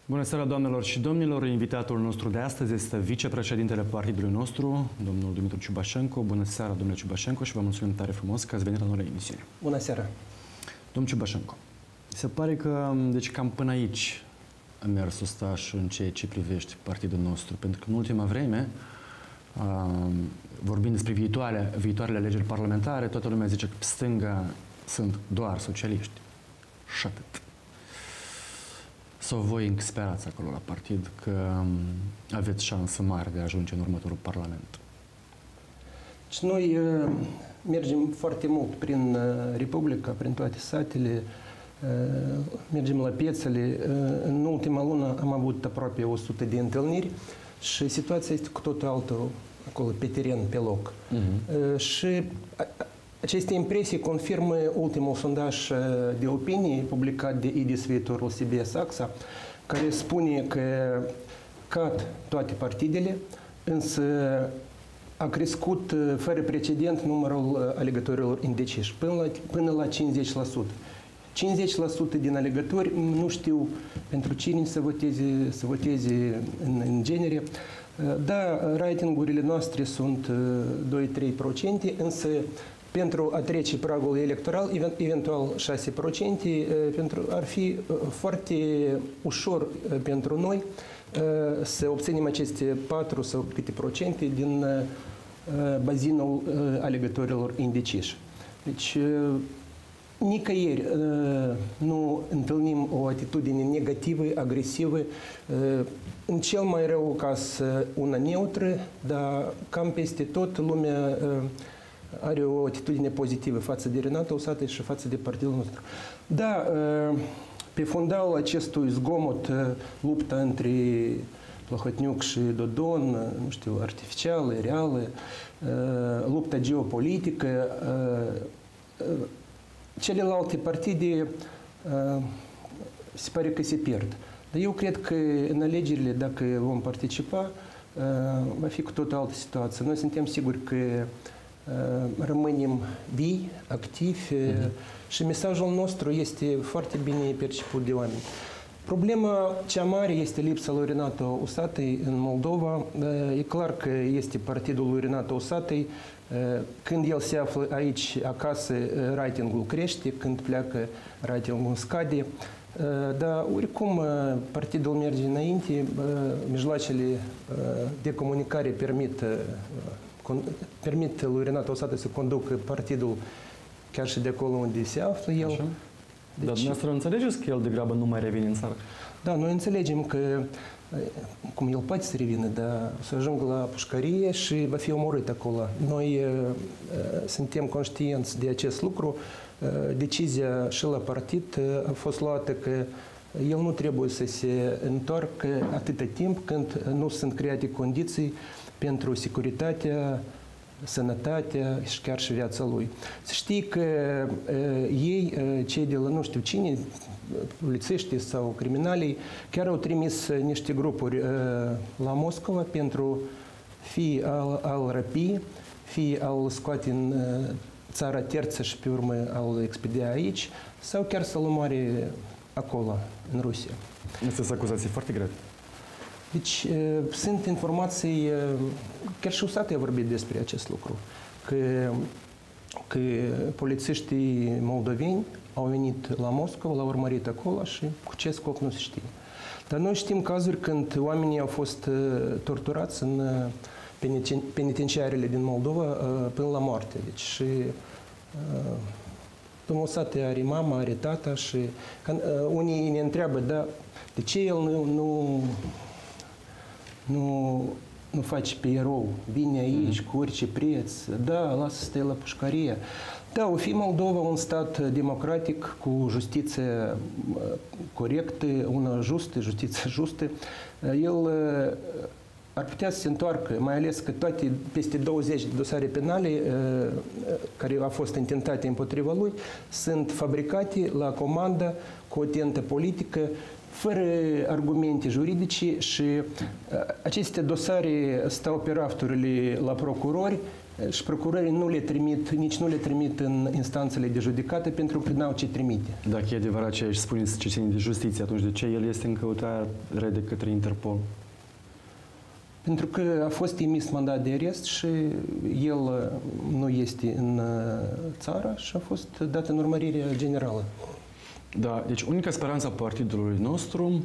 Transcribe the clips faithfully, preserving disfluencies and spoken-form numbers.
Bună seara, doamnelor și domnilor! Invitatul nostru de astăzi este vicepreședintele partidului nostru, domnul Dumitru Ciubașenko. Bună seara, domnule Ciubașenko, și vă mulțumim tare frumos că ați venit la noi la emisiune. Bună seara! Domnul Ciubașenko, se pare că, deci, cam până aici a mers sustașul în ceea ce privește partidul nostru, pentru că în ultima vreme, vorbind despre viitoare, viitoarele alegeri parlamentare, toată lumea zice că pe stânga sunt doar socialiști. Și atât. Sau voi încă sperați acolo la partid că aveți șansă mare de a ajunge în următorul parlament? Și noi uh, mergem foarte mult prin uh, Republica, prin toate satele, uh, mergem la piețele. Uh, în ultima lună am avut aproape o sută de întâlniri și situația este cu totul altă acolo, pe teren, pe loc. Uh-huh. uh, și aceste impresii confirmă ultimul sondaj de opinie publicat de I D I S Viitorul S B S AXA, care spune că cad toate partidele, însă a crescut fără precedent numărul alegătorilor indeciși, până la, până la cincizeci la sută. cincizeci la sută din alegători nu știu pentru cine să voteze, să voteze în, în genere. Da, ratingurile noastre sunt doi-trei la sută, însă pentru a trece pragul electoral, eventual șase la sută, pentru, ar fi foarte ușor pentru noi să obținem aceste patru sau câte procente din bazinul alegătorilor indeciși. Deci, nicăieri nu întâlnim o atitudine negativă, agresivă, în cel mai rău caz una neutră, dar cam peste tot lumea are o atitudine pozitivă față de Renata Usatăi și față de partidul nostru. Da, pe fundalul acestui zgomot, lupta între Plahotniuc și Dodon, nu știu, artificială, reală, lupta geopolitică, celelalte partide se pare că se pierd. Dar eu cred că în alegerile, dacă vom participa, va fi cu tot altă situație. Noi suntem siguri că rămânem vii, activi, uh-huh. și mesajul nostru este foarte bine perceput de oameni. Problema cea mare este lipsa lui Renata Usatăi în Moldova. E clar că este partidul lui Renata Usatăi. Când el se află aici, acasă, ratingul crește, când pleacă, ratingul scade. Dar oricum partidul merge înainte, mijloacele de comunicare permit permit lui Renata Usatăi să conducă partidul chiar și de acolo unde se află el. Așa. Deci, dar dumneavoastră înțelegeți că el degrabă nu mai revine în țară? Da, noi înțelegem că cum el poate să revină, dar să ajungă la pușcărie și va fi omorât acolo. Noi uh, suntem conștienți de acest lucru. Uh, decizia și la partid uh, a fost luată că el nu trebuie să se întoarcă atâta timp când nu sunt create condiții pentru securitatea, sănătatea și chiar și viața lui. Să știi că uh, ei, uh, cei de la nu știu cine, polițiștii sau criminalii, chiar au trimis niște grupuri uh, la Moscova pentru fie al, al răpi, fie al scoate în uh, țara terță și pe urmă al expedia aici, sau chiar să-l omoare acolo, în Rusia. Este acuzații foarte grave. Deci, sunt informații, chiar și Usatăi a vorbit despre acest lucru, că, că polițiștii moldoveni au venit la Moscova, l-au urmărit acolo și cu ce scop nu se știe. Dar noi știm cazuri când oamenii au fost torturați în penitenciarele din Moldova până la moarte. Deci, și domnul Usatăi are mama, are tata și unii ne întreabă, da, de ce el nu, nu Nu, nu faci pe erou, vine aici cu orice preț, da, lasă să stai la pușcărie. Da, o fi Moldova un stat democratic, cu justiție corectă, una justă, justiție justă, el ar putea să se întoarcă, mai ales că toate peste douăzeci de dosare penale care au fost intentate împotriva lui sunt fabricate la comandă cu o tentă politică, fără argumente juridice și aceste dosare stau pe rafturile la procurori și procurorii nu le trimit, nici nu le trimit în instanțele de judecată pentru că n-au ce trimite. Dacă e adevărat ce aici spuneți ce ține de justiție, atunci de ce el este în căutare de către Interpol? Pentru că a fost emis mandat de arest și el nu este în țară și a fost dat în urmărire generală. Da, deci unica speranță a partidului nostru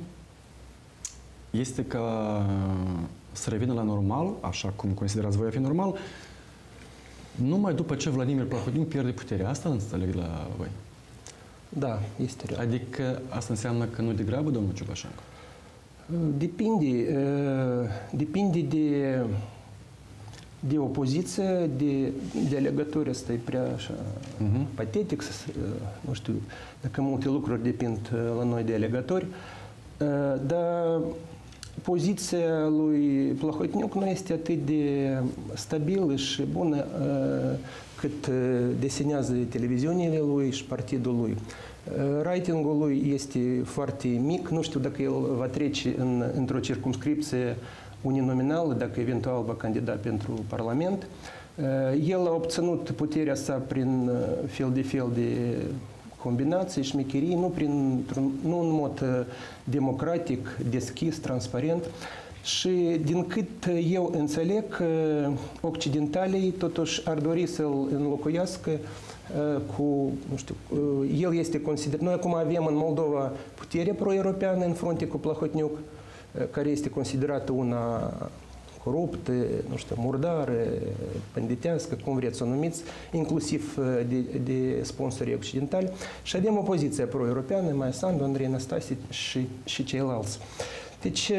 este ca să revină la normal, așa cum considerați voi a fi normal, numai după ce Vladimir Plahotniuc pierde puterea. Asta înțeleg la voi. Da, este real. Adică asta înseamnă că nu degrabă, domnul Ciubașenko? Depinde, depinde de, de opoziție, de, de alegători. Asta e prea așa uh-huh. patetic, nu știu dacă multe lucruri depind la noi de alegători, dar poziția lui Plahotniuc nu este atât de stabilă și bună cât desenează televiziunile lui și partidul lui. Ratingul lui este foarte mic, nu știu dacă el va trece în, într-o circumscripție uninominală, dacă eventual va candida pentru Parlament. El a obținut puterea sa prin fel de fel de combinații, șmecherii, nu, prin, nu în mod democratic, deschis, transparent. Și din cât eu înțeleg, occidentalii totuși ar dori să-l înlocuiască cu, nu știu, el este considerat, noi acum avem în Moldova putere pro-europeană în frunte cu Plahotniuc, care este considerată una coruptă, nu știu, murdară, panditească, cum vreți să o numiți, inclusiv de, de sponsorii occidentali. Și avem opoziția pro-europeană, Maia Sandu, Andrei Năstase și, și ceilalți. Deci,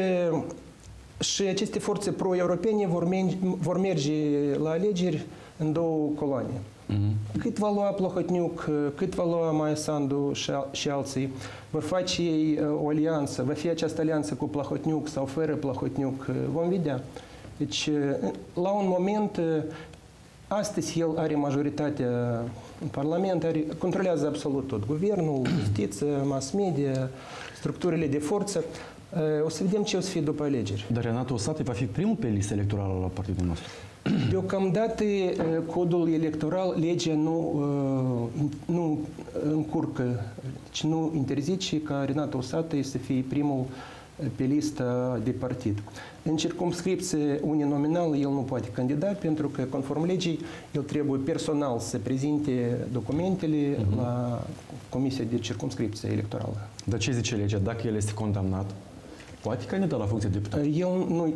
și aceste forțe pro-europene vor, vor merge la alegeri în două coloane. Mm-hmm. Cât va lua Plahotniuc, cât va lua Maia Sandu și, și alții, vor face ei o alianță, va fi această alianță cu Plahotniuc sau fără Plahotniuc, vom vedea. Deci, la un moment, astăzi el are majoritatea în Parlament, are, controlează absolut tot, guvernul, justiția, mass media, structurile de forță. O să vedem ce o să fie după alegeri. Dar Renato Usate va fi primul pe listă electorală la partidul nostru. Deocamdată, codul electoral, legea nu, nu încurcă, deci nu interzice ca Renato Usate să fie primul pe lista de partid. În circumscripție uninominală el nu poate candida pentru că, conform legii, el trebuie personal să prezinte documentele uh-huh. la Comisia de Circumscripție Electorală. Dar ce zice legea? Dacă el este condamnat, poate candida la funcție de deputat? El nu...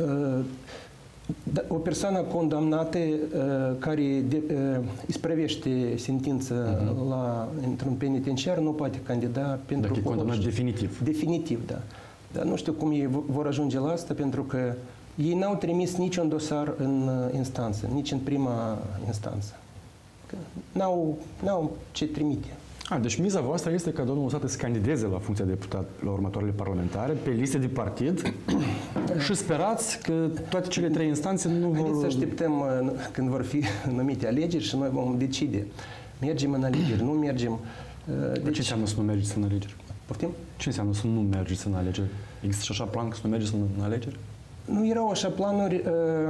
O persoană condamnată care isprăvește sentință uh-huh. la, într-un penitenciar nu poate candida pentru... Dacă e condamnat definitiv. Definitiv, da. Dar nu știu cum ei vor ajunge la asta, pentru că ei n-au trimis niciun dosar în instanță, nici în prima instanță. N-au, n-au ce trimite. A, deci miza voastră este ca domnul Usate să candideze la funcția de deputat la următoarele parlamentare, pe liste de partid și sperați că toate cele trei instanțe nu vor... Haideți să așteptăm când vor fi numite alegeri și noi vom decide. Mergem în alegeri, nu mergem... Deci... Ce înseamnă să nu mergeți în alegeri? Poftim? Ce înseamnă să nu mergeți în alegeri? Există și așa plan că să nu mergeți în alegeri? Nu erau așa planuri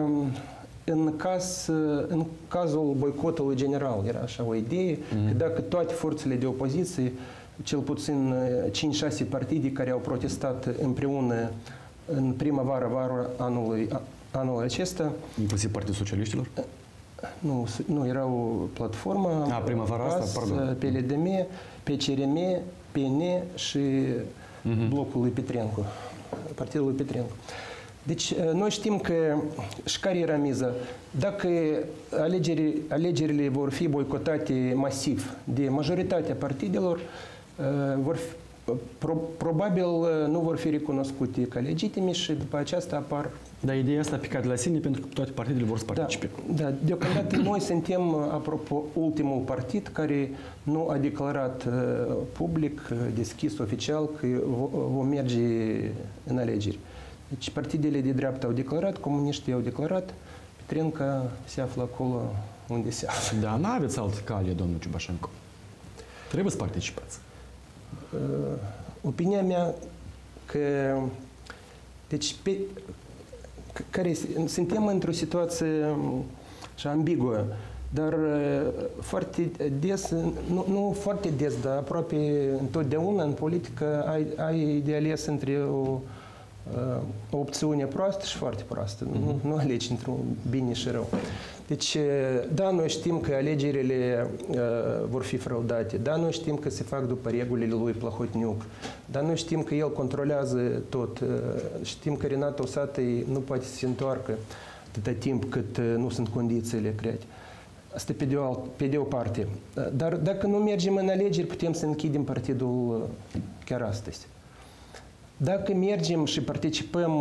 în, caz, în cazul boicotului general. Era așa o idee mm-hmm. că dacă toate forțele de opoziție, cel puțin cinci șase partide care au protestat împreună în primăvară-vară anului, anul acesta... Inclusiv Partidul Socialiștilor? Nu, nu, era o platformă... A, primăvara asta, pardon. P L D M, P C R M, P N și uh-huh. blocul lui Petrencu, partidul lui Petrencu. Deci, noi știm că, și care era miza, dacă alegeri, alegerile vor fi boicotate masiv de majoritatea partidelor, vor fi, pro, probabil nu vor fi recunoscute ca legitime și după aceasta apar... Dar ideea asta a picat la sine pentru că toate partidele vor să participe. Da, da, deocamdată noi suntem, apropo, ultimul partid care nu a declarat uh, public, uh, deschis, oficial, că vom merge în alegeri. Deci partidele de dreapta au declarat, comuniștii au declarat, Petrenca se află acolo unde se află. Da, n-aveți altă cale, domnul Ciubașenko. Trebuie să participați. Uh, opinia mea că... Deci, pe, care, suntem într-o situație și ambiguă. Dar foarte des, nu, nu foarte des, dar aproape întotdeauna în politică ai, ai de ales între o, o opțiune proastă și foarte proastă. Mm-hmm. Nu, nu alegi între bine și rău. Deci, da, noi știm că alegerile uh, vor fi fraudate, da, noi știm că se fac după regulile lui Plahotniuc, dar noi știm că el controlează tot, uh, știm că Renato Osatăi nu poate să se întoarcă atâta timp cât uh, nu sunt condițiile create. Asta pe de, o, pe de o parte. Dar dacă nu mergem în alegeri, putem să închidem partidul chiar astăzi. Dacă mergem și participăm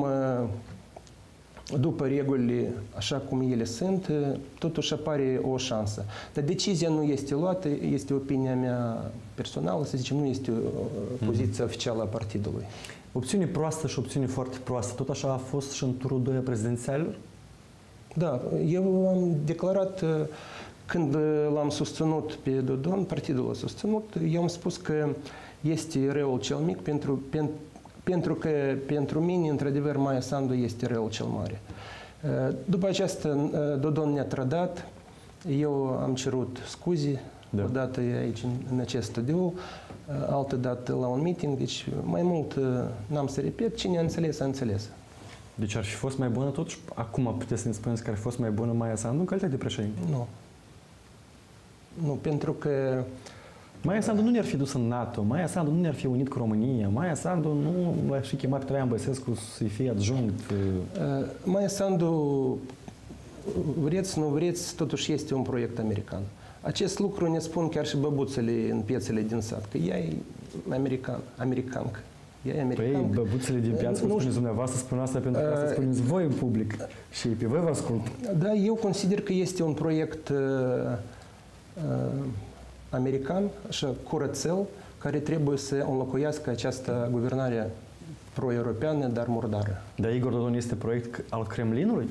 după regulile așa cum ele sunt, totuși apare o șansă. Dar decizia nu este luată, este opinia mea personală, să zicem, nu este o poziție oficială a partidului. Opțiune proastă și opțiune foarte proastă, tot așa a fost și în turul doi a prezidențialilor? Da, eu am declarat, când l-am susținut pe Dodon, partidul l-a susținut, eu am spus că este răul cel mic, pentru, pentru, pentru că pentru mine, într-adevăr, Maia Sandu este răul cel mare. După aceasta, Dodon ne-a trădat, eu am cerut scuze, da. O dată aici, în acest studiu, altă dată la un meeting, deci mai mult n-am să repet, cine a înțeles, a înțeles. Deci ar fi fost mai bună totuși? Acum puteți să ne spuneți că ar fi fost mai bună Maia Sandu în calitate de președinte? Nu. Nu, pentru că... Maia Sandu nu ne-ar fi dus în NATO, Maia Sandu nu ne-ar fi unit cu România, Maia Sandu nu ar fi chemat Traian Băsescu să-i fie adjunct. Uh, Maia Sandu, vreți, nu vreți, totuși este un proiect american. Acest lucru ne spun chiar și băbuțele în piețele din sat, că ea e american, americancă. Păi, băbuțele din piață, cum spuneți dumneavoastră, spun asta pentru că asta spuneți voi în public și pe voi vă ascult. Da, eu consider că este un proiect uh, uh, american, așa, curățel, care trebuie să înlocuiască această guvernare pro-europeană, dar murdară. Dar Igor Dodon este proiect al Kremlinului?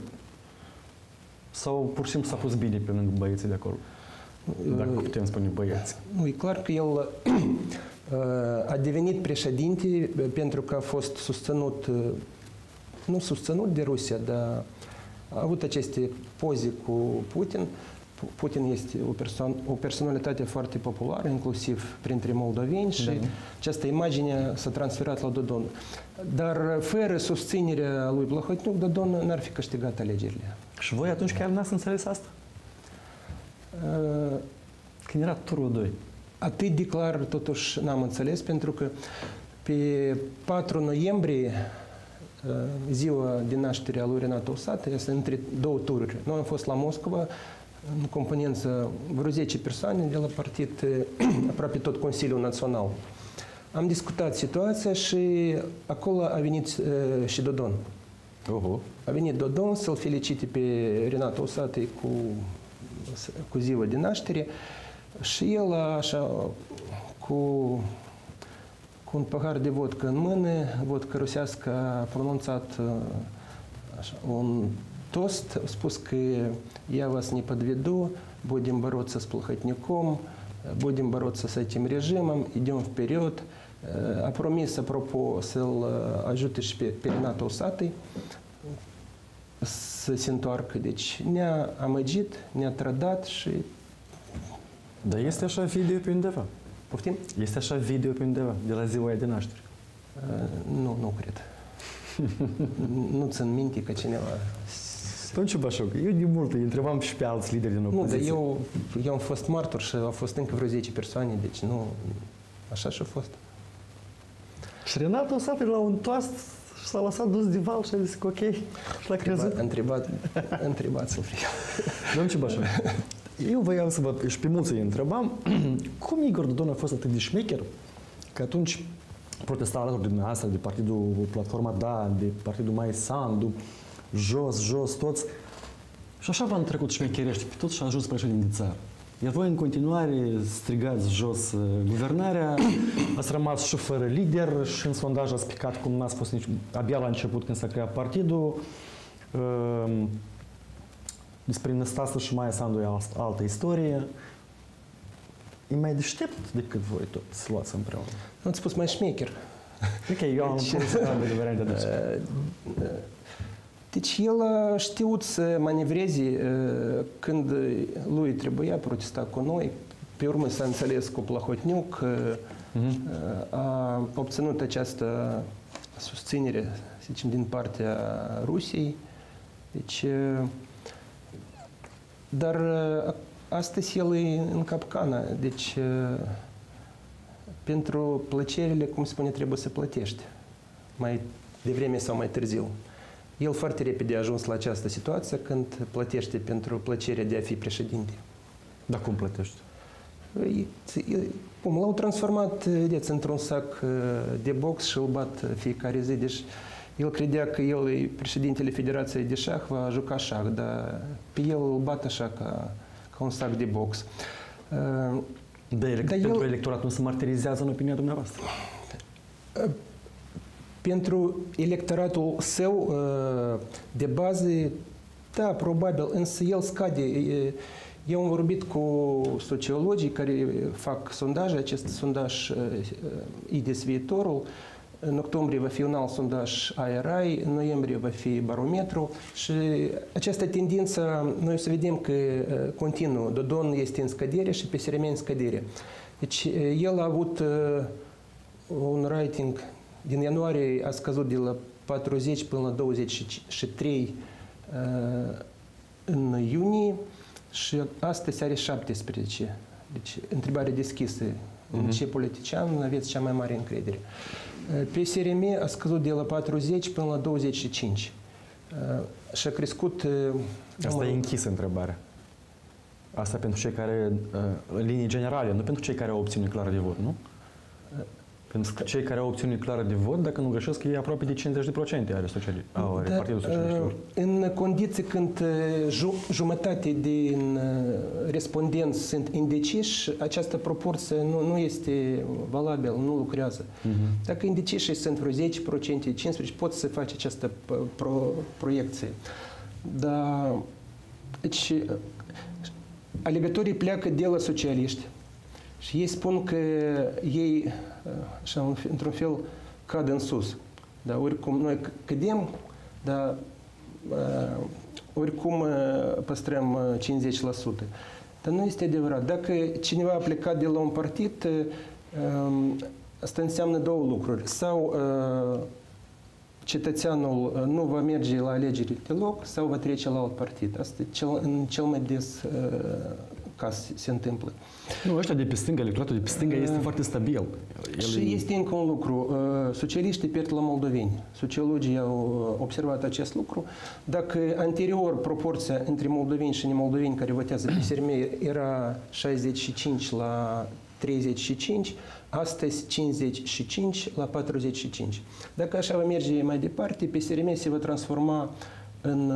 Sau pur și simplu s-a pus bine pe lângă băieții de acolo? Dacă putem spune băieți. Nu, e clar că el a devenit președinte pentru că a fost susținut, nu susținut de Rusia, dar a avut aceste poze cu Putin. Putin este o, persoană, o personalitate foarte populară, inclusiv printre moldoveni și da. Această imagine s-a transferat la Dodon. Dar fără susținerea lui Plahotniuc, Dodon n-ar fi câștigat alegerile. Și voi atunci chiar n-ați înțeles asta? Uh, Când era turul doi. Atât de clar, totuși, n-am înțeles, pentru că pe patru noiembrie, ziua de naștere a lui Renato Osatăi, este între două tururi. Noi am fost la Moscova, în componență vreo zece persoane de la partid, aproape tot Consiliul Național. Am discutat situația și acolo a venit uh, și Dodon. Uh-huh. A venit Dodon să-l felicite pe Renato Osatăi cu, cu ziua de naștere. Și el, așa, cu, cu un pahar de vodcă în mână, vodcă rusească, a pronunțat așa, un тост, a spus că я вас не подведу, будем бороться с Плохотнюком, будем бороться с этим режимом, идем вперед. A promis, apropo, să-l ajute și pe, pe Renato Osatăi să se întoarcă. Deci ne-a amăgit, ne-a trădat și... Dar este așa video pe undeva? Poftim? Este așa video pe undeva, de la ziua de naștere? Uh, nu, nu cred. Nu țin minte că cineva... Domnul Ciubașoc, eu de mult îi întrebam și pe alți lideri din opoziție. Nu, dar eu, eu am fost martor și au fost încă vreo zece persoane, deci nu... Așa și-a fost. Și Renato Osatăi la un toast și s-a lăsat dus de val și a zis că ok, și l-a crezut. Întrebat, întrebați-l. Domnul Ciubașoc, eu voiam să vă, și pe mulți îi întrebam, cum Igor Dodon a fost atât de șmecher, că atunci protesta alături de dumneavoastră, de partidul Platforma Da, de partidul Maia Sandu, jos, jos, toți, și așa v-am trecut șmecherești pe toți și a ajuns președinte de țară. Iar voi în continuare strigați jos guvernarea, ați rămas și fără lider și în sondaj ați picat cum n-ați fost nici, abia la început când s-a creat partidul. Despre Năstase și Maia Sandu e altă istorie. E mai deștept decât voi tot să luați împreună. Nu ați spus mai șmecher. Ok, eu am pus de variante de Deci el a știut să manevreze când lui trebuia protesta cu noi. Pe urmă s-a înțeles cu Plahotniuc, uh-huh. a obținut această susținere, să zicem, din partea Rusiei. Deci, dar astăzi el e în capcană. Deci, pentru plăcerile, cum spune, trebuie să plătești. Mai devreme sau mai târziu. El foarte repede a ajuns la această situație când plătește pentru plăcerea de a fi președinte. Dar cum plătești? Cum l-au transformat, vedeți, într-un sac de box și îl bat fiecare zi. Deci el credea că el e președintele Federației de șah, va juca șah, dar pe el îl bat așa ca, ca un sac de box. De elect- dar pentru el, electorat nu se martirizează în opinia dumneavoastră? Pentru electoratul său de bază, da, probabil, însă el scade. Eu am vorbit cu sociologii care fac sondaje, acest sondaj I D E S Viitorul, în octombrie va fi un alt sondaj A R I, în noiembrie va fi barometru și această tendință, noi o să vedem că continuă. Dodon este în scădere și P S R M în scădere. Deci el a avut un rating din ianuarie, a scăzut de la patruzeci până la douăzeci și trei în iunie și astăzi are șaptesprezece. Deci, întrebare deschisă. Uh-huh. În ce politician aveți cea mai mare încredere? P S R M a scăzut de la patruzeci până la douăzeci și cinci. Și a crescut... Asta e închisă întrebarea. Asta pentru cei care, în linii generale, nu pentru cei care au opțiune clară de vot, nu? Pentru că cei care au opțiune clară de vot, dacă nu greșesc, e aproape de cincizeci la sută are, sociali... are da, Partidul Socialiștilor. În condiții când jumătate din respondenți sunt indeciși, această proporție nu, nu este valabilă, nu lucrează. Uh-huh. Dacă indecișii sunt vreo zece la sută, cincisprezece la sută, poți să faci această pro, proiecție. Dar, deci, alegătorii pleacă de la socialiști și ei spun că ei, așa, într-un fel, cad în sus. Dar oricum noi cădem, dar uh, oricum uh, păstrăm uh, cincizeci la sută. Dar nu este adevărat. Dacă cineva a plecat de la un partid, uh, asta înseamnă două lucruri. Sau uh, cetățeanul nu va merge la alegeri deloc, sau va trece la alt partid. Asta cel, în cel mai des uh, caz se întâmplă. Nu, ăștia de pe stânga, electoratul de pe stânga este uh, foarte stabil. El și e... este încă un lucru. Socialiștii pierd la moldoveni. Sociologii au observat acest lucru. Dacă anterior proporția între moldoveni și nemoldoveni care votează pe S R M era șaizeci și cinci la treizeci și cinci, astăzi cincizeci și cinci la patruzeci și cinci. Dacă așa va merge mai departe, P S R M se va transforma în,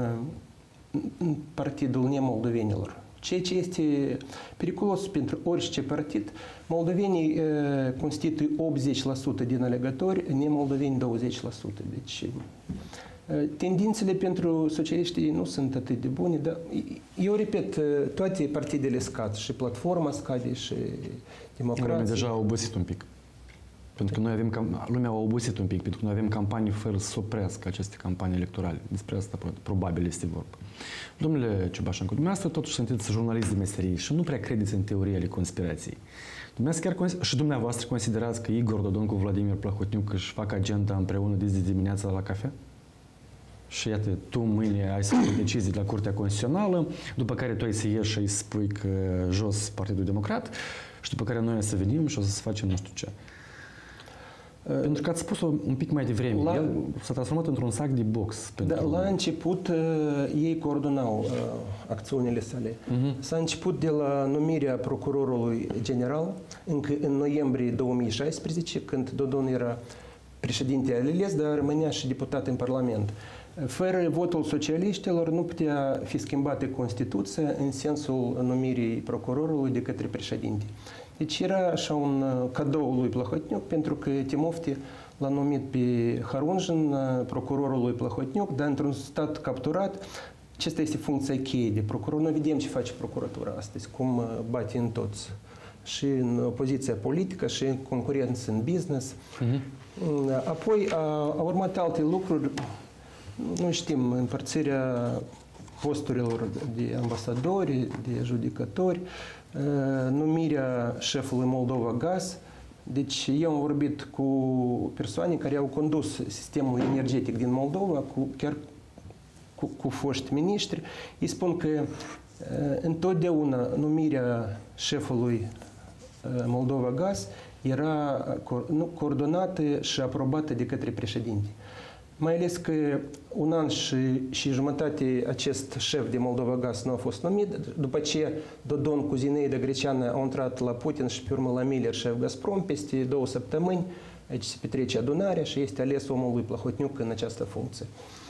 în partidul nemoldovenilor. Ceea ce este periculos pentru orice partid, moldovenii e, constituie optzeci la sută din alegători, nemoldoveni douăzeci la sută. Deci, e, tendințele pentru socialiștii nu sunt atât de bune, dar eu repet, toate partidele scad, și platforma scade, și democrația. Lumea deja a obosit un pic. Pentru că noi avem, lumea a obosit un pic, pentru că noi avem campanii fără să oprească aceste campanii electorale. Despre asta probabil este vorba. Domnule Ciubașenko, dumneavoastră totuși sunteți jurnalist de meserie și nu prea credeți în teoriile conspirației. Dumneavoastră chiar și dumneavoastră considerați că Igor Dodon cu Vladimir Plahotniuc își fac agenda împreună de dimineața la cafea? Și iată, tu mâine ai să iei decizii la Curtea Constituțională, după care tu ai să ieși și îi spui că jos Partidul Democrat și după care noi să venim și o să facem nu știu ce. Pentru că ați spus-o un pic mai devreme, la, el s-a transformat într-un sac de box. Da, pentru... La început uh, ei coordonau uh, acțiunile sale. Uh-huh. S-a început de la numirea procurorului general, încă în noiembrie două mii șaisprezece, când Dodon era președinte ales, dar rămânea și deputat în Parlament. Fără votul socialiștilor nu putea fi schimbată Constituția în sensul numirii procurorului de către președinte. Deci era așa un cadou lui Plahotniuc, pentru că Timofte l-a numit pe Harunjin, procurorul lui Plahotniuc, dar într-un stat capturat. Acesta este funcția cheie de procuror. Noi vedem ce face procuratura astăzi, cum bate în toți. Și în opoziția politică, și în concurență în business. Uh-huh. Apoi a, a urmat alte lucruri. Noi știm împărțirea posturilor de ambasadori, de judecători, numirea șefului Moldova Gaz. Deci eu am vorbit cu persoane care au condus sistemul energetic din Moldova, cu, chiar cu, cu foști miniștri. Îi spun că întotdeauna numirea șefului Moldova Gaz era coordonată și aprobată de către președinte. Mai ales că un an și, și jumătate acest șef de Moldova Gaz nu a fost numit. După ce Dodon cu Zineida Greceană au intrat la Putin și pe urmă la Miller, șef Gazprom, peste două săptămâni, aici se petrece adunarea și este ales omul lui Plahotniuc în această funcție.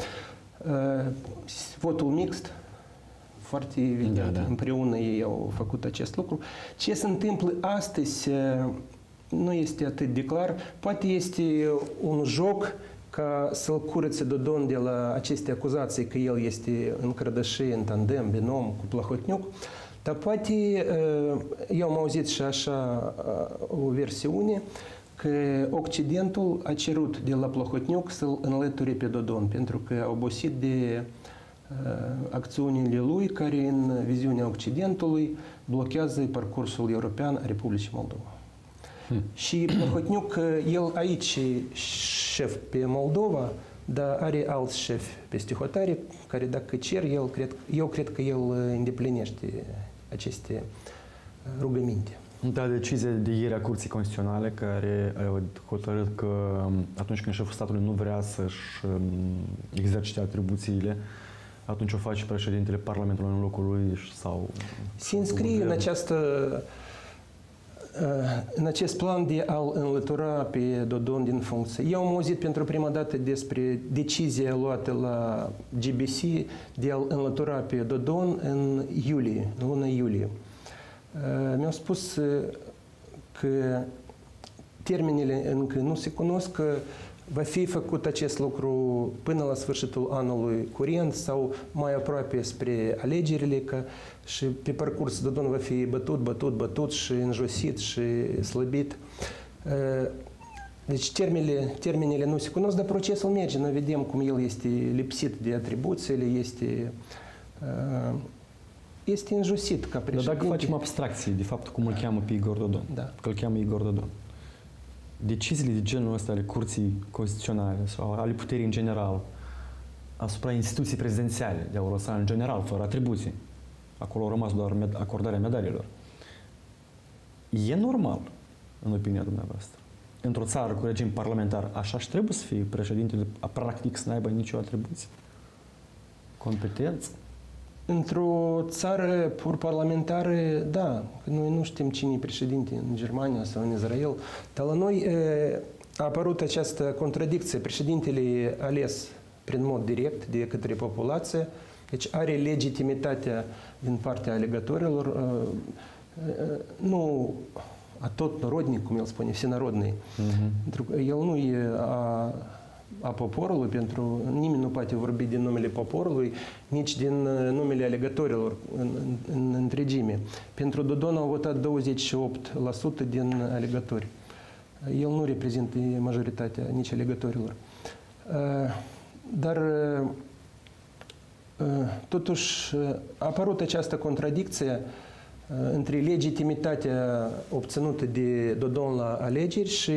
Votul mixt, foarte evident, da, da. Împreună ei au făcut acest lucru. Ce se întâmplă astăzi nu este atât de clar. Poate este un joc ca să-l curățe Dodon de la aceste acuzații că el este în cărădășie, în tandem, binom cu Plahotniuc, dar poate, eu am auzit și așa o versiune, că Occidentul a cerut de la Plahotniuc să-l înlăture pe Dodon, pentru că a obosit de acțiunile lui, care în viziunea Occidentului blochează parcursul european a Republicii Moldova. Hmm. Și Plahotniuc, el aici șef pe Moldova, dar are alți șefi peste hotare, care dacă cer, el cred, eu cred că el îndeplinește aceste rugăminte. Da, decizia de ieri a Curții Constituționale, care a hotărât că atunci când șeful statului nu vrea să-și exercite atribuțiile, atunci o face președintele Parlamentului în locul lui sau... Se înscrie în această... în acest plan de a-l înlătura pe Dodon din funcție. Eu am auzit pentru prima dată despre decizia luată la G B C de a-l înlătura pe Dodon în iulie, în luna iulie. Mi-au spus că termenele încă nu se cunosc, că va fi făcut acest lucru până la sfârșitul anului curent sau mai aproape spre alegerile, că și pe parcurs Dodon va fi bătut, bătut, bătut și înjosit și slăbit. Deci termenele, termenele nu se cunosc, dar procesul merge. Noi vedem cum el este lipsit de atribuțiile, este, este înjosit ca președinte. Dar dacă facem abstracție de faptul cum îl cheamă pe Igor Dodon, da. că îl cheamă Igor Dodon, deciziile de genul ăsta ale Curții Constituționale sau ale puterii în general asupra instituției prezidențiale de Eurosan în general, fără atribuții, acolo a rămas doar acordarea medaliilor, e normal, în opinia dumneavoastră? Într-o țară cu regim parlamentar, așa și trebuie să fie președintele, practic să n-aibă nicio atribuție? Competență? Într-o țară pur parlamentară, da, noi nu știm cine e președinte în Germania sau în Israel, dar la noi a apărut această contradicție. Președintele ales prin mod direct de către populație, deci are legitimitatea din partea alegătorilor, nu a tot narodnic, cum el spune, всенародный. Uh-huh. El nu e a, a poporului, pentru nimeni nu poate vorbi din numele poporului, nici din numele alegătorilor în, în, în întregime. Pentru Dodon au votat douăzeci și opt la sută din alegători. El nu reprezintă majoritatea nici alegătorilor. Dar totuși a apărut această contradicție între legitimitatea obținută de Dodon la alegeri și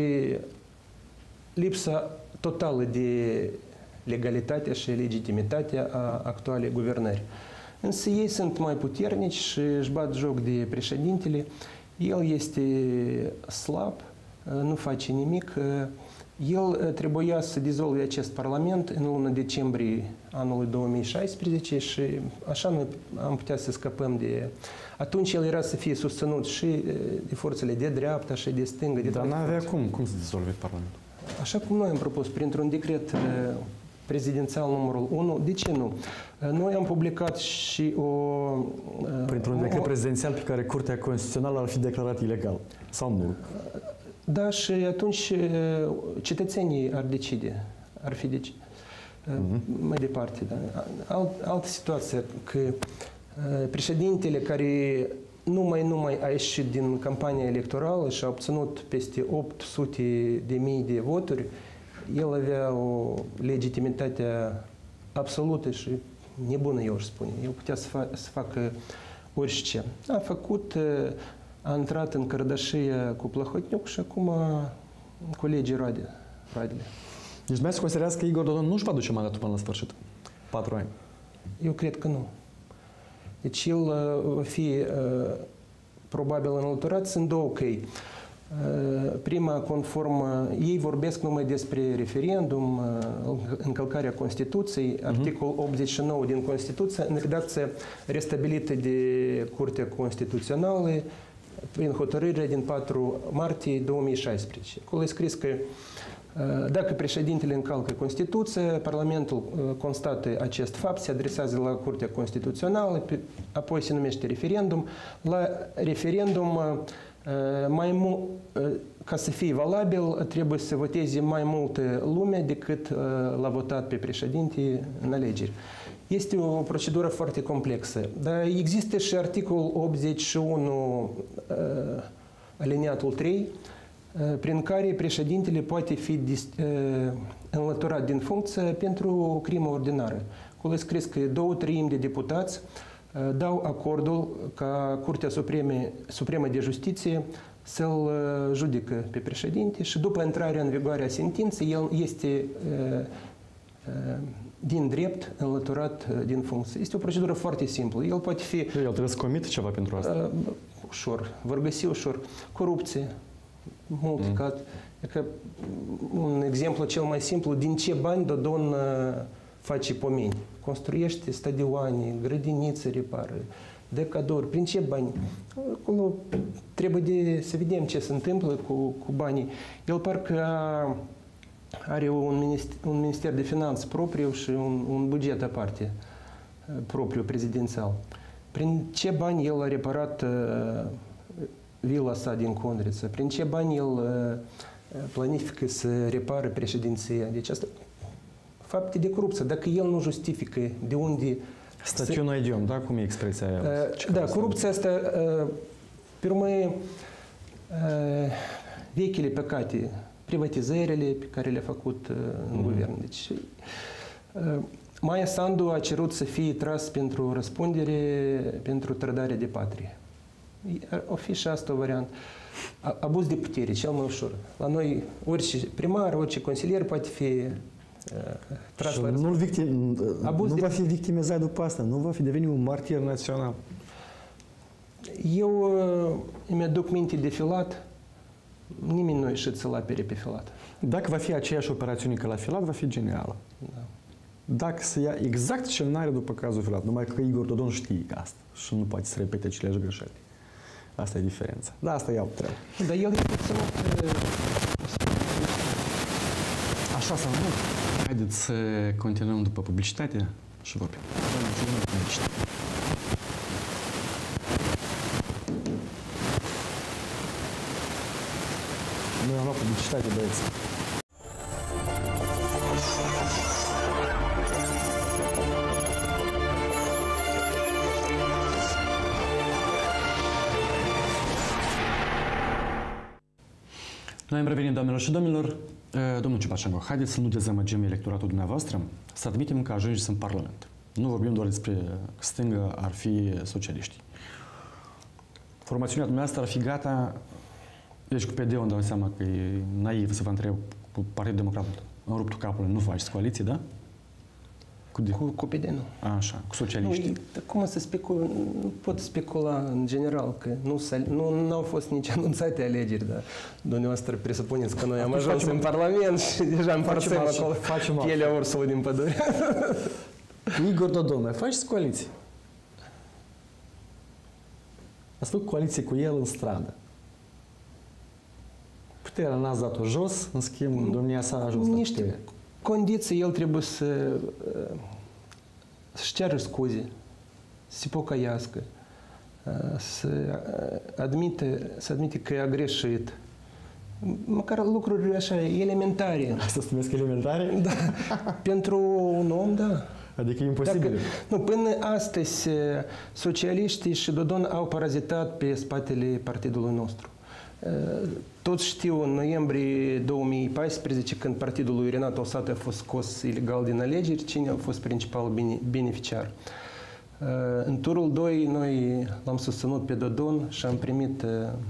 lipsa totală de legalitate și legitimitate a actualei guvernări. Însă ei sunt mai puternici și își bat joc de președintele. El este slab, nu face nimic. El trebuia să dizolve acest parlament în luna decembrie anului două mii șaisprezece și așa noi am putea să scăpăm de... Atunci el era să fie susținut și de forțele de dreapta și de stângă. De Dar n-avea cum, cum să dizolve parlamentul? Așa cum noi am propus, printr-un decret prezidențial numărul unu. De ce nu? Noi am publicat și o... Printr-un decret prezidențial pe care Curtea Constituțională ar fi declarat ilegal. Sau nu? Da, și atunci cetățenii ar decide. Ar fi deci... Uh-huh. Mai departe, da. Alt, altă situație, că președintele care numai, numai a ieșit din campania electorală și a obținut peste opt sute de mii de voturi, el avea o legitimitate absolută și nebună, eu aș spune. El putea să, fa să facă orice. A făcut, a intrat în cărdășie cu Plahotniuc și acum colegii roade, roadele. Deci mai să considerați că Igor Dodon nu-și va duce mandatul până la sfârșit? Patru ani. Eu cred că nu. Deci el va fi probabil înlăturat. Sunt două căi. Prima, conform, ei vorbesc numai despre referendum, încălcarea Constituției, uh-huh. articolul optzeci și nouă din Constituție, în redacție restabilită de Curtea Constituțională prin hotărârea din patru martie două mii șaisprezece. Acolo e scris că dacă președintele încalcă Constituția, Parlamentul constată acest fapt, se adresează la Curtea Constituțională, apoi se numește referendum. La referendum, mai mult, ca să fie valabil, trebuie să voteze mai multă lume decât l-a votat pe președinte în alegeri. Este o procedură foarte complexă, dar există și articolul optzeci și unu, aliniatul trei, prin care președintele poate fi înlăturat din funcție pentru o crimă ordinară. Acolo scris că două treimi de deputați dau acordul ca Curtea Supreme, Supremă de Justiție să-l judecă pe președinte și după intrarea în vigoare a sentinței, el este din drept înlăturat din funcție. Este o procedură foarte simplă. El poate fi... El trebuie să comite ceva pentru asta? Ușor. Vor găsi ușor. Corupție. Multicat. Mm. Că un exemplu cel mai simplu, din ce bani Dodon face pomeni? Construiește stadioane, grădinițe repară, decadouri, prin ce bani? Acolo trebuie de, să vedem ce se întâmplă cu, cu banii. El parcă are un minister, un minister de finanțe propriu și un, un buget aparte, propriu, prezidențial. Prin ce bani el a reparat uh, vila sa din Condriță? Prin ce bani el uh, planifică să repară președinția? Deci asta, fapte de corupție. Dacă el nu justifică de unde... Stațiunea să... idiom, da? Cum e expresia aia? Uh, da, corupția asta, uh, pe urmă, uh, vechile păcate, privatizările pe care le-a făcut uh, în mm. guvern. Deci, uh, Maia Sandu a cerut să fie tras pentru răspundere, pentru trădare de patrie. O fi și asta o variantă. Abuz de putere, cel mai ușor. La noi, orice primar, orice consilier poate fi uh, tras la nu, victim, nu de... va fi victimizat după asta, nu va fi devenit un martir național. Eu uh, îmi aduc minte de Filat, nimeni nu a ieșit să-l apere pe Filat. Dacă va fi aceeași operațiune ca la Filat, va fi genială. Da. Dacă se ia exact scenariul după cazul Filat, numai că Igor Dodon știe asta și nu poate să repete aceleași greșeli. Asta e diferența. Da, asta e altă treabă. Dar el e puțin... Așa sau nu? Haideți să continuăm după publicitate și vorbim. Noi am luat publicitate, băieți. Noi am revenit, doamnelor și domnilor. Domnul Ciupașenko, haideți să nu dezamăgim electoratul dumneavoastră, să admitem că ajungeți în Parlament. Nu vorbim doar despre stânga, ar fi socialiști. Formațiunea dumneavoastră ar fi gata, deci cu P D-ul îmi dau seama că e naiv să vă întreb, cu Partidul Democrat, în ruptul capului, nu faceți coaliție, da? Cu, cu, cu P D, nu. Așa, cu socialiști. Nu, cum să specul, nu pot specula în general, că nu, nu, nu au fost nici anunțate alegeri, dar dumneavoastră presupuneți că noi am ajuns în Parlament și deja împărțim acolo pielea ursului din pădure. Igor Dodon, mai faceți coaliție? Ați făcut coaliție cu el în stradă. Puterea n-ați dat-o jos, în schimb, domnia sa a ajuns la putere. Condiții, el trebuie să să-și ceară scuze, să se pocăiască, să admite, să admite că a greșit. Măcar lucruri așa elementare. Asta se numesc elementare? Da. Pentru un om, da. Adică e imposibil. Dacă, nu, până astăzi, socialiștii și Dodon au parazitat pe spatele partidului nostru. Toți știu, în noiembrie două mii paisprezece, când partidul lui Renato Osată a fost scos ilegal din alegeri, cine a fost principalul beneficiar. În turul doi, noi l-am susținut pe Dodon și am primit,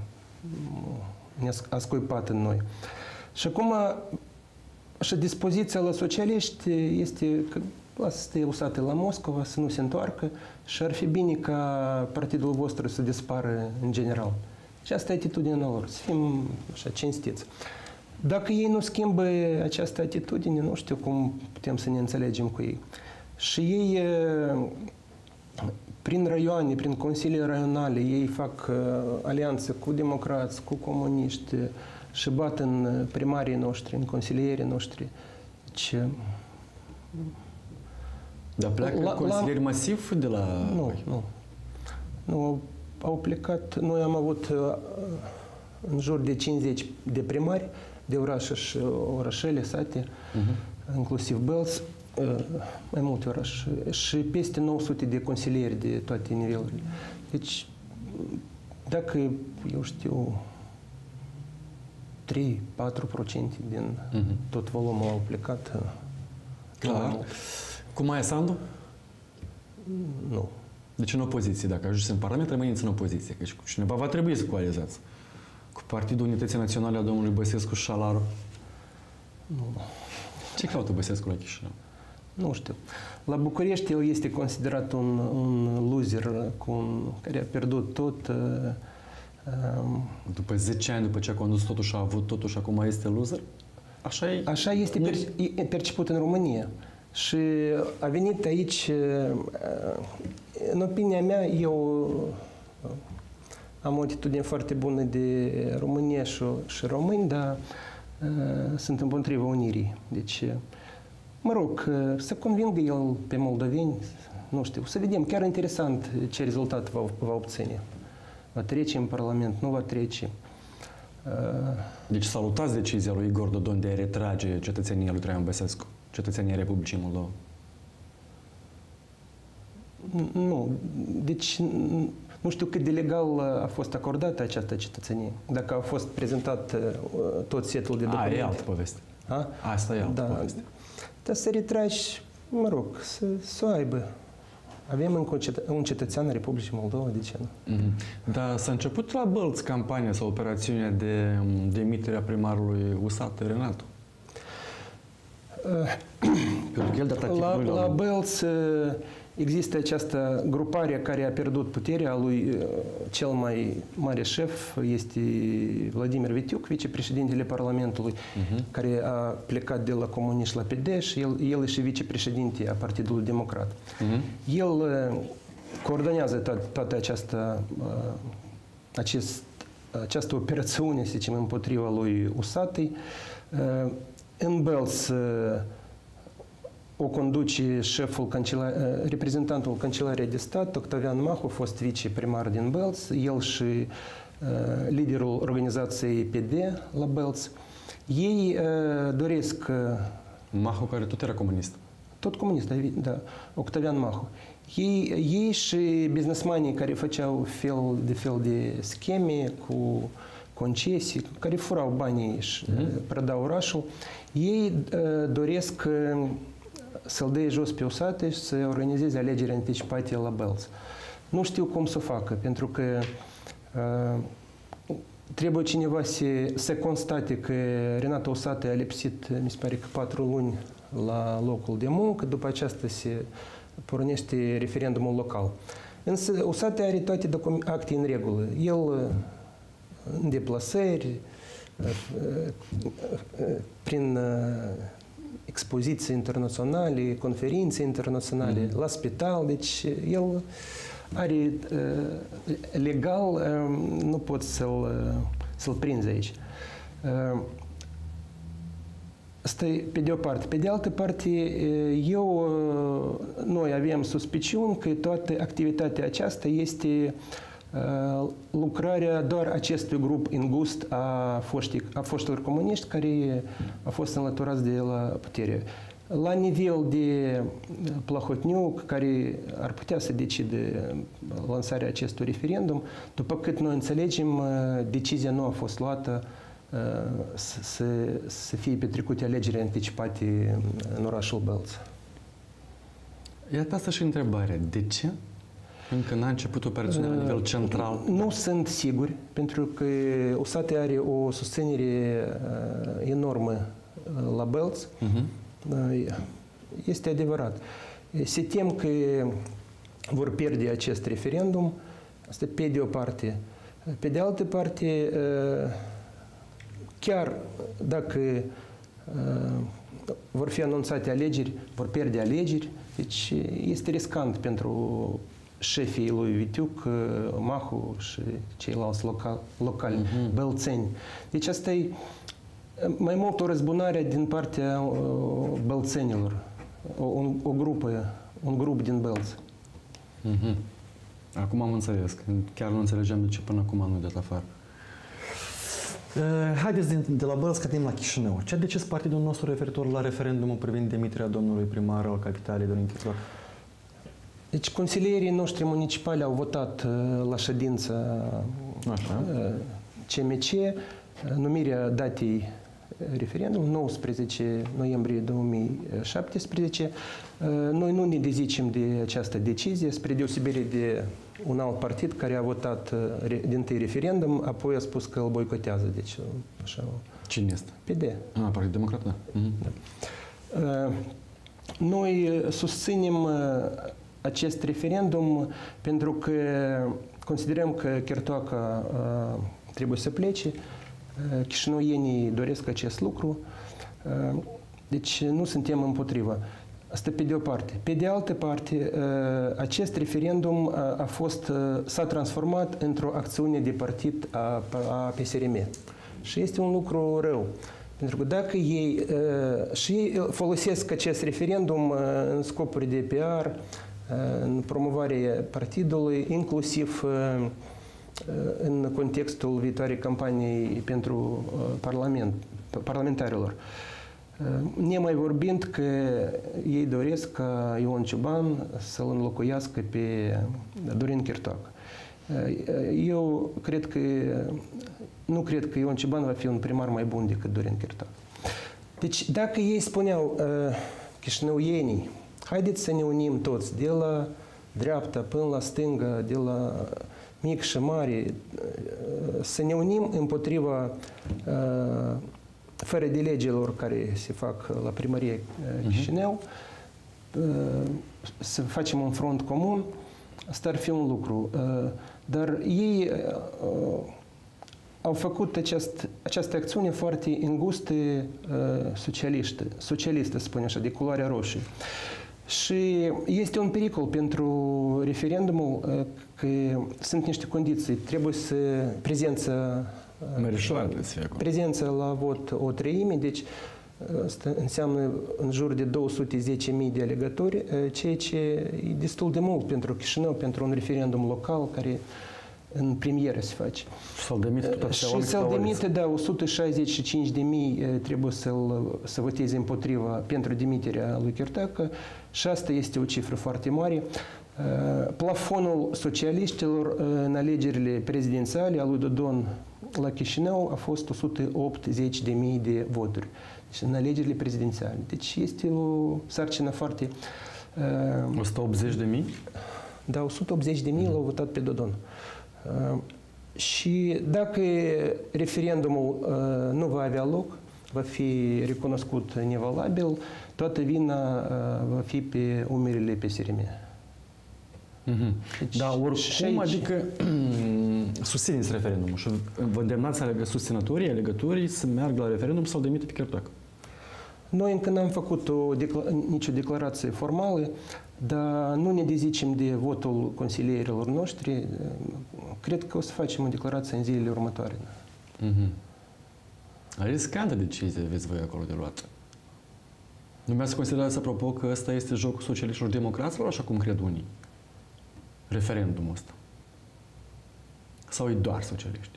ne-a scuipat în noi. Și acum, și dispoziția la socialiști este că lasă să stea Osată la Moscova, să nu se întoarcă și ar fi bine ca partidul vostru să dispară în general. Și asta e atitudinea lor, să fim așa cinstiți. Dacă ei nu schimbă această atitudine, nu știu cum putem să ne înțelegem cu ei. Și ei, prin raioane, prin consilii raionale, ei fac alianțe cu democrați, cu comuniști și bat în primarii noștri, în consilierii noștri. Deci, dar pleacă la, consilieri la... masiv de la... Nu, nu. Nu, au plecat, noi am avut în jur de cincizeci de primari de orașe și orașele, sate, uh-huh. inclusiv Belz, mai multe orașe, și peste nouă sute de consilieri de toate nivelurile. Deci, dacă, eu știu, trei patru la sută din uh-huh. tot volumul au plecat. Clar. Cu Maia Sandu? Nu. Deci în opoziție, dacă ajungeți în Parlament, rămâneți în opoziție. Deci cineva va trebui să coalizați. Cu Partidul Unității Naționale a domnului Băsescu și Șalaru. Nu. Ce caută Băsescu la Chișinău? Nu știu. La București el este considerat un, un loser cu un, care a pierdut tot. Uh, um, după zece ani, după ce a condus totuși, a avut totuși, acum este loser? Așa, e, Așa este per, perceput în România. Și a venit aici, în opinia mea, eu am o atitudine foarte bună de România și, și români, dar uh, sunt împotriva unirii. Deci, mă rog, să convingă el pe moldoveni, nu știu, să vedem, chiar interesant ce rezultat va, va obține. Va trece în Parlament, nu va trece. Uh, deci salutați decizia lui Igor Dodon de a retrage cetățenia lui Traian Băsescu, cetățenia Republicii Moldova? Nu. Deci, nu știu cât de legal a fost acordată această cetățenie. Dacă a fost prezentat uh, tot setul de documente. A, e altă poveste. A? Asta e altă da. poveste. Dar să retragi, mă rog, să, să o aibă. Avem încă un cetățean în Republicii Moldova, de ce nu? Mm-hmm. Dar s-a început la Bălț campania sau operațiunea de demiterea primarului Usată, Renato. Uh, la, la Bălț există această grupare care a pierdut puterea a lui cel mai mare șef, este Vladimir Vitiuc, vicepreședintele Parlamentului, uh-huh. care a plecat de la comuniști la P D și el, el e și vicepreședinte a Partidului Democrat. Uh-huh. El coordonează to- toată această, acest, această operațiune, să zicem, împotriva lui Usatăi. În Bălț o conduce șeful cancelar, reprezentantul Cancelariei de Stat, Octavian Mahu, fost viceprimar din Bălț, el și uh, liderul organizației P D la Bălț. Ei uh, doresc... Uh, Mahu, care tot era comunist. Tot comunist, da, Octavian Mahu. Ei, ei și businessmanii care făceau fel de fel de scheme cu concesii, care furau banii și mm-hmm. predau orașul, ei uh, doresc uh, să-l dea jos pe Usată și să organizeze alegeri anticipate la Bălț. Nu știu cum să o facă, pentru că uh, trebuie cineva să, să constate că Renato Usată a lipsit, mi se pare că patru luni la locul de muncă, după aceasta se pornește referendumul local. Însă Usată are toate acte în regulă. El în deplasări, prin expoziții internaționale, conferințe internaționale, mm-hmm. la spital, deci el are legal, nu pot să-l, să-l prinzi aici. Asta e pe de o parte. Pe de altă parte, eu, noi avem suspiciuni că toată activitatea aceasta este lucrarea doar acestui grup îngust a, foștii, a foștilor comuniști care a fost înlăturați de la putere. La nivel de Plahotniuc, care ar putea să decide lansarea acestui referendum, după cât noi înțelegem, decizia nu a fost luată să, să fie petrecute alegeri anticipate în orașul Bălți. Iată asta și întrebarea. De ce încă n-a început operațiunea la nivel central? Nu sunt sigur, pentru că U S A T are o susținere enormă la Bălți. Uh-huh. Este adevărat. Se tem că vor pierde acest referendum, asta pe de o parte. Pe de altă parte, chiar dacă vor fi anunțate alegeri, vor pierde alegeri, deci este riscant pentru șefii lui Vitiuc, Mahu și ceilalți local, locali, uh-huh. bălțeni. Deci asta e mai mult o răzbunare din partea uh, bălțenilor, o, o grupă, un grup din Bălți. Mm-hmm. Acum am înțeles, chiar nu înțelegeam de ce până acum nu dat afară. Uh, haideți de, de la Bălți, cătim la Chișinău. Ce a decis partidul nostru referitor la referendumul privind demiterea domnului primar al capitalei, Dorin Chirtoacă? Deci, consilierii noștri municipali au votat uh, la ședința uh, C M C uh, numirea datei referendum, nouăsprezece noiembrie două mii șaptesprezece. Noi nu ne dezicem de această decizie, spre deosebire de un alt partid care a votat din tâi referendum, apoi a spus că îl boicotează. Deci, așa, cine este? P D. Ah, Partidul Democrat, da. Mm-hmm. Da. Noi susținem acest referendum pentru că considerăm că Chirtoacă trebuie să plece. Chișinăuienii doresc acest lucru, deci nu suntem împotrivă. Asta pe de o parte. Pe de altă parte, acest referendum a fost, s-a transformat într-o acțiune de partid a, a P S R M. Și este un lucru rău. Pentru că dacă ei și ei folosesc acest referendum în scopuri de P R, în promovarea partidului, inclusiv în contextul viitoarei campanii pentru parlament, parlamentarilor. Nemai vorbind că ei doresc ca Ion Ciuban să-l înlocuiască pe Dorin Chirtoacă. Eu cred că, nu cred că Ion Ciuban va fi un primar mai bun decât Dorin Chirtoacă. Deci dacă ei spuneau, chișinăuienii, haideți să ne unim toți, de la dreapta până la stânga, de la mic și mare, să ne unim împotriva fără de legilor care se fac la primărie Chișinău, să facem un front comun, asta ar fi un lucru. Dar ei au făcut aceast, această acțiune foarte îngustă socialistă, socialistă, spune așa, de culoarea roșie. Și este un pericol pentru referendumul că sunt niște condiții. Trebuie să prezența prezența la vot o treime, deci asta înseamnă în jur de două sute zece mii de alegători, ceea ce e destul de mult pentru Chișinău, pentru un referendum local care în premieră se face. Să-l demite și să-l demite, da, o sută șaizeci și cinci de mii trebuie să-l, să voteze împotriva pentru demiterea lui Chirtoacă și asta este o cifră foarte mare. Plafonul socialiștilor în alegerile prezidențiale a lui Dodon la Chișinău a fost o sută optzeci de mii de voturi. Deci în alegerile prezidențiale. Deci este o sarcină foarte... o sută optzeci de mii? Da, o sută optzeci de mii l-au votat pe Dodon. Și dacă referendumul nu va avea loc, va fi recunoscut nevalabil, toată vina va fi pe umerile P S R M. Mm-hmm. Deci, da, oricum, aici... adică susțineți referendumul și vă îndemnați susținătorii, alegătorii să meargă la referendum sau demite pe Chirtoacă. Noi încă n-am făcut o decla- nicio declarație formală, dar nu ne dezicem de votul consilierilor noștri. Cred că o să facem o declarație în zilele următoare. Mm-hmm. Riscantă decizie aveți voi acolo de luat. Nu să considerați, apropo, că ăsta este jocul socialiștilor democraților, așa cum cred unii? Referendumul ăsta. Sau e doar socialiști?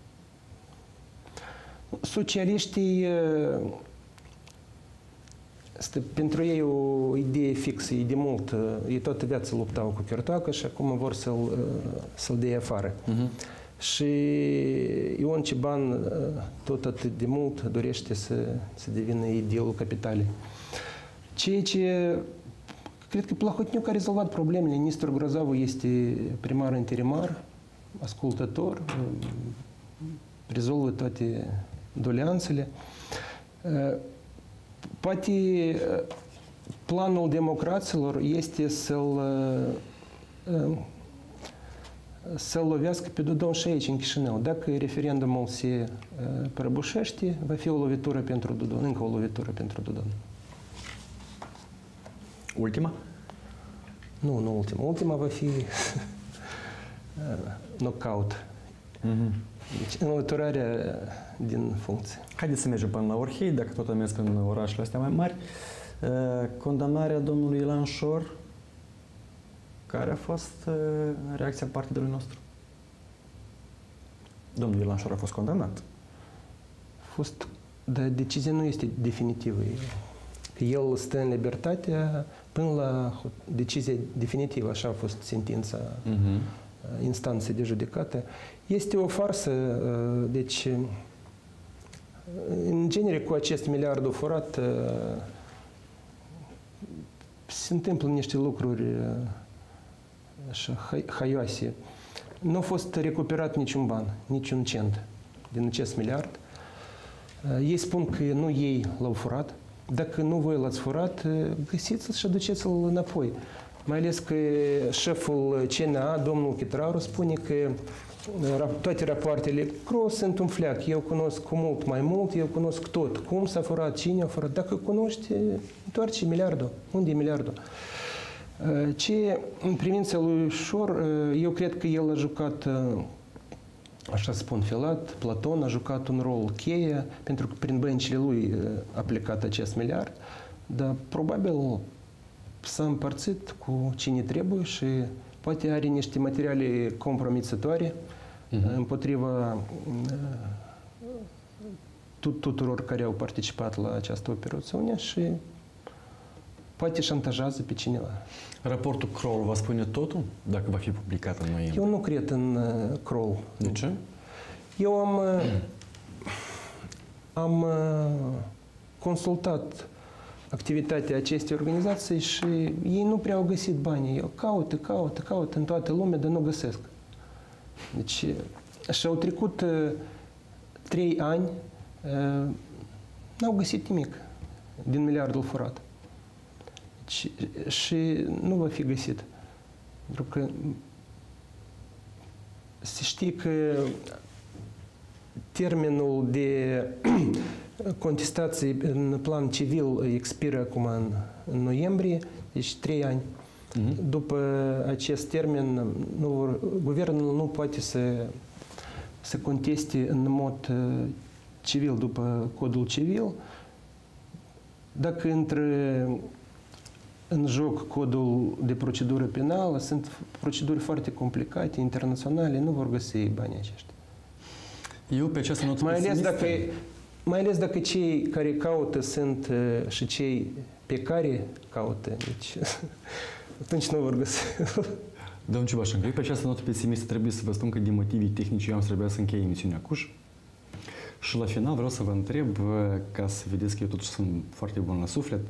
Socialiștii Este pentru ei o idee fixă, e de mult. Ei toată viața luptau cu Chioartoacă și acum vor să-l, să-l dea afară. Uh-huh. Și Ion Ciban tot atât de mult dorește să, să devină idealul capitalei. Ceea ce cred că Plahotniuc a rezolvat problemele. Nistor Grozavu este primar interimar, ascultător, rezolvă toate doleanțele. Poate planul democraților este să-l să-l lovească pe Dodon și aici, în Chișinău. Dacă referendumul se prăbușește, va fi o lovitură pentru Dodon, încă o lovitură pentru Dodon. Ultima? Nu, nu ultima. Ultima va fi knockout. Mm-hmm. Deci, înlăturarea din funcție. Haideți să mergem până la Orhei, dacă tot am mers în orașele astea mai mari. Condamnarea domnului Ilan Șor, care a fost reacția partidului nostru? Domnul Ilan Șor a fost condamnat. A fost, dar decizia nu este definitivă. El stă în libertate până la decizia definitivă, așa a fost sentința uh-huh. instanței de judecată. Este o farsă, deci, în genere, cu acest miliard furat, se întâmplă niște lucruri așa, haioase. Nu a fost recuperat niciun ban, niciun cent din acest miliard. Ei spun că nu ei l-au furat. Dacă nu voi l-ați furat, găsiți-l și aduceți-l înapoi. Mai ales că șeful C N A, domnul Chitraru, spune că toate rapoartele C R O sunt un fleac. Eu cunosc cu mult mai mult, eu cunosc tot. Cum s-a furat, cine a furat. Dacă cunoști, întoarce miliardul. Unde e miliardul? Ce, în privința lui Șor, eu cred că el a jucat, așa spun Filat, Platon a jucat un rol cheie, pentru că prin băncile lui a plecat acest miliard, dar probabil s-a împărțit cu cine trebuie și poate are niște materiale compromisătoare uh-huh. împotriva tuturor care au participat la această operațiune și poate șantajează pe cineva. Raportul Kroll va spune totul dacă va fi publicat în noiembrie? Eu nu cred în uh, Kroll. De ce? Eu am, uh, am uh, consultat activitatea acestei organizații și ei nu prea au găsit banii. Eu caută, caută, caută în toată lumea, dar nu găsesc. Deci, și-au trecut uh, trei ani, uh, n-au găsit nimic din miliardul furat. Și, și nu va fi găsit. Pentru că se știe că termenul de contestație în plan civil expiră acum în, în noiembrie, deci trei ani. Uh-huh. După acest termen, nu vor, guvernul nu poate să, să conteste în mod civil, după codul civil. Dacă între în joc codul de procedură penală, sunt proceduri foarte complicate, internaționale, nu vor găsi banii aceștia. Eu pe această notă mai ales dacă Mai ales dacă cei care caută sunt uh, și cei pe care caută, deci atunci nu vor găsi. Domnul Ciubașenko, eu pe această notă pesimistă trebuie să vă spun că din motive tehnice eu am să trebuia să închei emisiunea Cuș. Și la final vreau să vă întreb, ca să vedeți că eu totuși sunt foarte bun la suflet,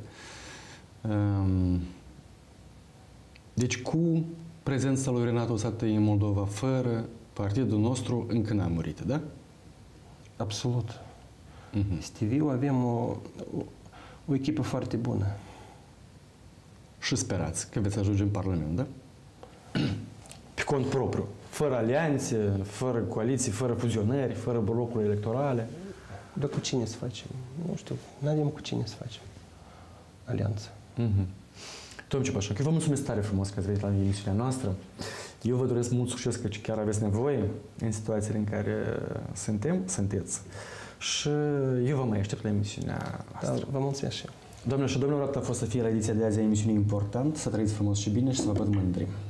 deci cu prezența lui Renato Satăi în Moldova, fără partidul nostru, încă n-a murit, da? Absolut. Uh-huh. Este viu, avem o, o, o echipă foarte bună. Și sperați că veți ajunge în Parlament, da? Pe cont propriu. Fără alianțe, fără coaliții, fără fuzionări, fără blocuri electorale. Dar cu cine să facem? Nu știu, n-avem cu cine să facem alianță. Uh-huh. Domnul Ciubașenko, eu vă mulțumesc tare frumos că ați venit la emisiunea noastră. Eu vă doresc mult succes, că chiar aveți nevoie în situațiile în care suntem, sunteți. Și eu vă mai aștept la emisiunea noastră. Da, vă mulțumesc și eu. Doamnelor și domnilor, a fost să fie la ediția de azi a emisiunii Important. Să trăiți frumos și bine și să vă văd mândri.